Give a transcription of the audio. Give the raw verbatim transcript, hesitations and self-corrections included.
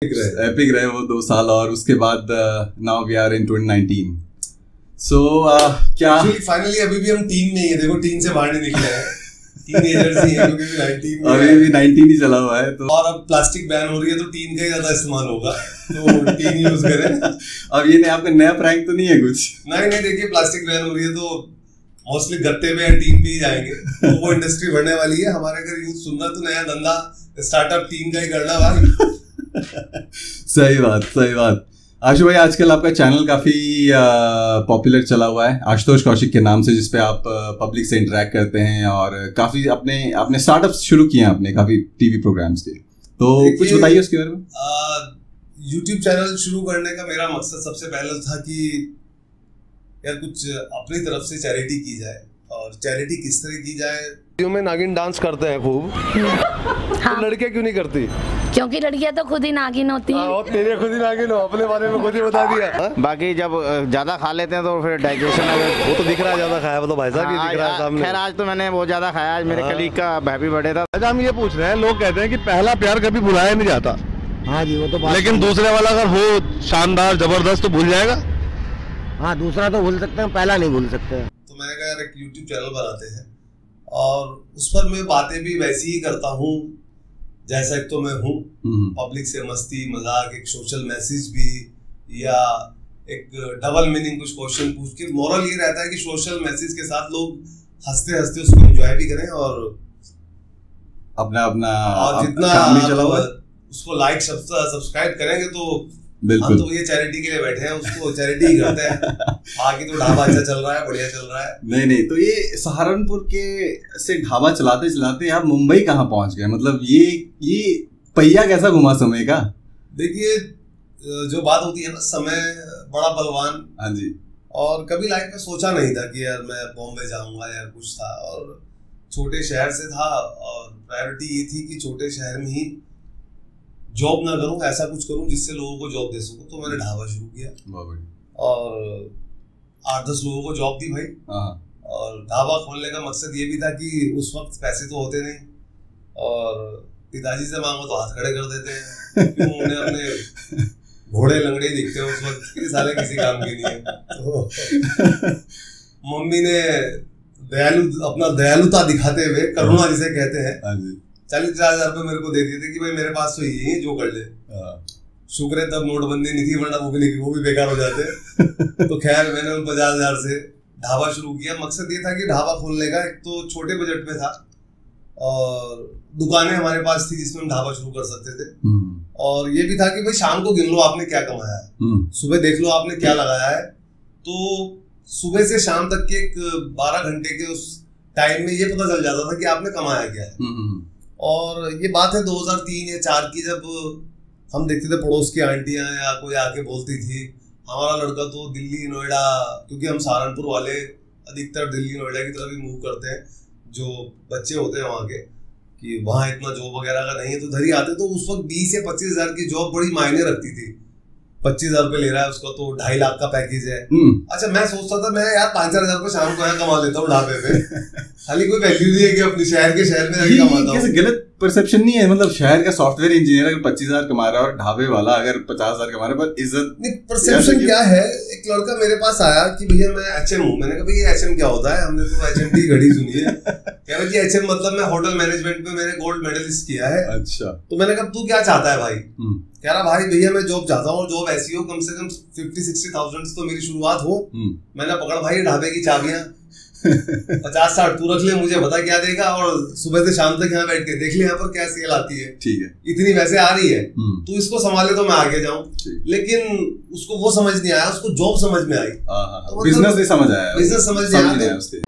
Epic रहे वो दो साल और उसके बाद now we are in twenty nineteen. So क्या फाइनली अभी भी हम टीन में ही है, देखो टीन से बाहर नहीं निकले हैं, टीनेजर्स ही हैं क्योंकि नाइनटीन में अभी भी नाइनटीन ही चला हुआ है तो। और अब प्लास्टिक बैन हो रही है तो टीन का ही ज्यादा इस्तेमाल होगा, तो टीन यूज करें। अब ये नहीं आपका नया प्रैंक तो नहीं है कुछ? नहीं नहीं, देखिए प्लास्टिक बैन हो रही है तो मोस्टली गत्ते में या टीन भी जाएंगे, तो वो इंडस्ट्री बढ़ने वाली है। हमारे अगर यूथ सुनना तो नया धंधा स्टार्टअप टीन का ही करना भाई। सही बात सही बात। आशु भाई आजकल आपका चैनल काफी पॉपुलर चला हुआ है आशुतोष कौशिक के नाम से, जिसपे आप पब्लिक से इंटरेक्ट करते हैं और काफी अपने अपने स्टार्टअप्स शुरू किए हैं अपने काफी टीवी प्रोग्राम्स के, तो कुछ बताइए उसके बारे में। यूट्यूब चैनल शुरू करने का मेरा मकसद सबसे पहले था कि यार कुछ अपनी तरफ से चैरिटी की जाए, और चैरिटी किस तरह की जाए। में नागिन डांस करते हैं खूब, हाँ। तो लड़कियां क्यों नहीं करती? क्योंकि लड़कियां तो खुद ही नागिन होती हैं। हाँ, तेरे खुद ही नागिन हो, अपने बारे में खुद ही बता दिया। हाँ? बाकी जब ज्यादा खा लेते हैं तो फिर डाइजेशन वो तो दिख रहा है ज्यादा खाया, वो तो भाई साहब ये दिख रहा है सामने। खैर आज तो मैंने बहुत ज्यादा खाया, आज मेरे कलीग का हैप्पी बर्थडे था। अच्छा हम ये पूछ रहे हैं, लोग कहते हैं कि पहला प्यार कभी भुलाया नहीं जाता। हाँ जी वो तो, लेकिन दूसरे वाला अगर हो शानदार जबरदस्त तो भूल जाएगा। हाँ दूसरा तो भूल सकते हैं, पहला नहीं भूल सकते। तो मैंने कहा यार एक यूट्यूब चैनल बनाते हैं और उस पर मैं बातें भी वैसी ही करता हूँ जैसा एक तो मैं हूँ, पब्लिक से मस्ती मजाक, एक सोशल मैसेज भी, या एक डबल मीनिंग कुछ क्वेश्चन पूछ के। मोरल ये रहता है कि सोशल मैसेज के साथ लोग हंसते हंसते उसको एंजॉय भी करें और अपना अपना और जितना काम भी चला हुआ है। उसको लाइक सब्सक्राइब करेंगे तो बिल्कुल। हम तो ये चैरिटी के लिए बैठे हैं, उसको चैरिटी ही करते हैं। बाकी तो ढाबा अच्छा चल रहा है, बढ़िया चल रहा है। नहीं नहीं, तो ये सहारनपुर के से ढाबा चलाते चलाते आप मुंबई कहाँ पहुंच गए? मतलब ये ये पहिया कैसा घुमा समय का? देखिए जो बात होती है ना, समय बड़ा बलवान। हाँ जी। और कभी लाइफ में सोचा नहीं था कि यार मैं बॉम्बे जाऊंगा या कुछ था, और छोटे शहर से था और प्रायोरिटी ये थी कि छोटे शहर में ही जॉब ना करूं, ऐसा कुछ करूं जिससे लोगों को जॉब दे सकूं। तो मैंने ढाबा शुरू किया और आठ दस लोगों को जॉब दी भाई। और ढाबा खोलने का मकसद ये भी था कि उस वक्त पैसे तो होते नहीं, और पिताजी से मांगो तो हाथ खड़े कर देते हैं, क्यों उन्हें अपने घोड़े लंगड़े दिखते हैं उस वक्त कि साले किसी काम के नहीं है। तो मम्मी ने दयालु अपना दयालुता दिखाते हुए, करुणा जिसे कहते हैं, चालीस पचास हजार रुपए मेरे को दे दिए थे कि भाई मेरे पास तो ये जो कर ले। शुक्र है तब नोटबंदी नहीं थी, वरना वो भी नहीं, वो भी बेकार हो जाते। तो खैर मैंने उन पचास हजार से ढाबा शुरू किया। मकसद ये था कि ढाबा खोलने का, एक तो छोटे बजट में था और दुकानें हमारे पास थी जिसमें हम ढाबा शुरू कर सकते थे, और ये भी था कि भाई शाम को गिन लो आपने क्या कमाया है, सुबह देख लो आपने क्या लगाया है। तो सुबह से शाम तक के एक बारह घंटे के उस टाइम में ये पता चल जाता था कि आपने कमाया क्या है। और ये बात है दो हज़ार तीन या चार की, जब हम देखते थे पड़ोस की आंटियां या कोई आके बोलती थी हमारा लड़का तो दिल्ली नोएडा, क्योंकि हम सहारनपुर वाले अधिकतर दिल्ली नोएडा की तरफ ही मूव करते हैं, जो बच्चे होते हैं वहाँ के, कि वहाँ इतना जॉब वगैरह का नहीं है तो इधर ही आते। तो उस वक्त बीस या पच्चीस हजार की जॉब बड़ी मायने रखती थी। पच्चीस हजार रुपये ले रहा है उसका तो ढाई लाख का पैकेज है। अच्छा मैं सोचता था मैं यार पांच चार हजार रुपये शाम को यहाँ कमा लेता हूँ ढाबे पे, खाली कोई वैल्यू नहीं है कि अपने शहर के शहर में जाके कमाता हूँ। गलत परसेप्शन नहीं है? मतलब शहर का सॉफ्टवेयर इंजीनियर अगर पच्चीस हजार कमा रहा है और ढाबे वाला अगर पचास हजार कमा रहा है, पर इज्जत परसेप्शन क्या है? एक लड़का मेरे पास आया कि भैया मैं एच एम हूँ। मैंने कहा भैया एच एम क्या होता है? हमने तो एच एम की घड़ी सुनी है। कह रहा जी एच एम मतलब मैं होटल मैनेजमेंट में मैंने गोल्ड मेडलिस्ट किया है। अच्छा। तो मैंने कहा तू क्या चाहता है भाई? कह रहा भाई भैया मैं जॉब चाहता हूँ, और जॉब ऐसी हो कम से कम फिफ्टी सिक्सटी थाउजेंड तो मेरी शुरुआत हो। मैंने पकड़ भाई ढाबे की चाबियां पचास साठ तू रख ले, मुझे बता क्या देगा, और सुबह से शाम तक यहाँ बैठ के देख ले यहाँ पर क्या सेल आती है। ठीक है, इतनी वैसे आ रही है, तू इसको संभाले तो मैं आगे जाऊं। लेकिन उसको वो समझ नहीं आया, उसको जॉब समझ में आई, बिजनेस नहीं समझ आया, बिजनेस समझ नहीं आया।